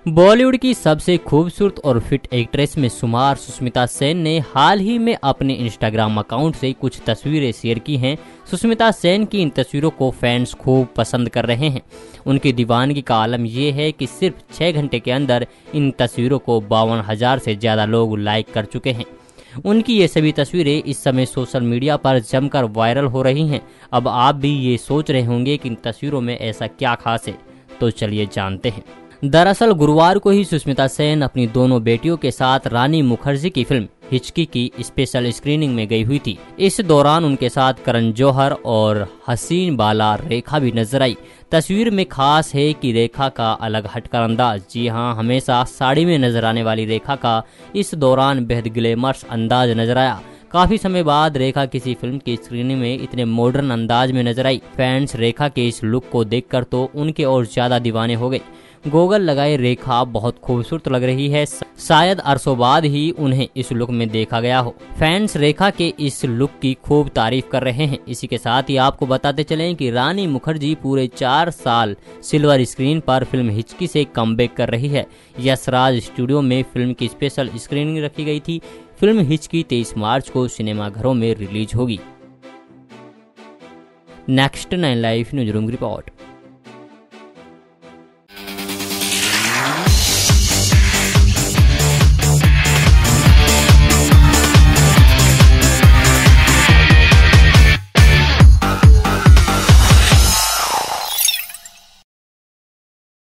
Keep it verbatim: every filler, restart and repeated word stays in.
बॉलीवुड की सबसे खूबसूरत और फिट एक्ट्रेस में शुमार सुष्मिता सेन ने हाल ही में अपने इंस्टाग्राम अकाउंट से कुछ तस्वीरें शेयर की हैं। सुष्मिता सेन की इन तस्वीरों को फैंस खूब पसंद कर रहे हैं। उनकी दीवानगी का आलम यह है कि सिर्फ छः घंटे के अंदर इन तस्वीरों को बावन हजार से ज़्यादा लोग लाइक कर चुके हैं। उनकी ये सभी तस्वीरें इस समय सोशल मीडिया पर जमकर वायरल हो रही हैं। अब आप भी ये सोच रहे होंगे कि इन तस्वीरों में ऐसा क्या खास है, तो चलिए जानते हैं। दरअसल गुरुवार को ही सुष्मिता सेन अपनी दोनों बेटियों के साथ रानी मुखर्जी की फिल्म हिचकी की स्पेशल स्क्रीनिंग में गई हुई थी। इस दौरान उनके साथ करण जौहर और हसीन बाला रेखा भी नजर आई। तस्वीर में खास है कि रेखा का अलग हटकर अंदाज। जी हां, हमेशा साड़ी में नजर आने वाली रेखा का इस दौरान बेहद ग्लैमरस अंदाज नजर आया। काफी समय बाद रेखा किसी फिल्म की स्क्रीनिंग में इतने मॉडर्न अंदाज में नजर आई। फैंस रेखा के इस लुक को देखकर तो उनके और ज्यादा दीवाने हो गए। गोगल लगाए रेखा बहुत खूबसूरत लग रही है। शायद अरसों बाद ही उन्हें इस लुक में देखा गया हो। फैंस रेखा के इस लुक की खूब तारीफ कर रहे हैं। इसी के साथ ही आपको बताते चलें कि रानी मुखर्जी पूरे चार साल सिल्वर स्क्रीन पर फिल्म हिचकी से कमबैक कर रही है। यशराज स्टूडियो में फिल्म की स्पेशल स्क्रीनिंग रखी गई थी। फिल्म हिचकी तेईस मार्च को सिनेमाघरों में रिलीज होगी। Next nine live news room report.